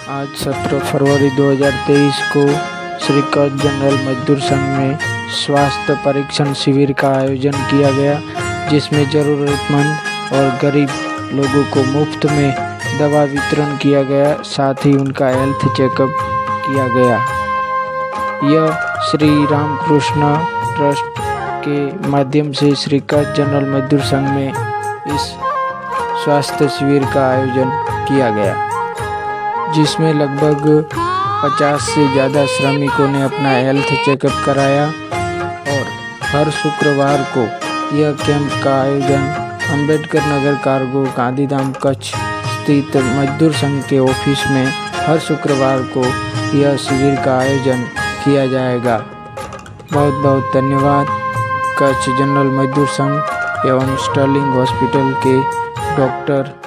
आज 17 फरवरी 2023 को श्री कच्छ जनरल मजदूर संघ में स्वास्थ्य परीक्षण शिविर का आयोजन किया गया, जिसमें ज़रूरतमंद और गरीब लोगों को मुफ्त में दवा वितरण किया गया, साथ ही उनका हेल्थ चेकअप किया गया। यह श्री रामकृष्ण ट्रस्ट के माध्यम से श्री कच्छ जनरल मजदूर संघ में इस स्वास्थ्य शिविर का आयोजन किया गया, जिसमें लगभग 50 से ज़्यादा श्रमिकों ने अपना हेल्थ चेकअप कराया। और हर शुक्रवार को यह कैंप का आयोजन अंबेडकर नगर कार्गो गांधीधाम कच्छ स्थित मजदूर संघ के ऑफिस में हर शुक्रवार को यह शिविर का आयोजन किया जाएगा। बहुत बहुत धन्यवाद कच्छ जनरल मजदूर संघ एवं स्टर्लिंग हॉस्पिटल के डॉक्टर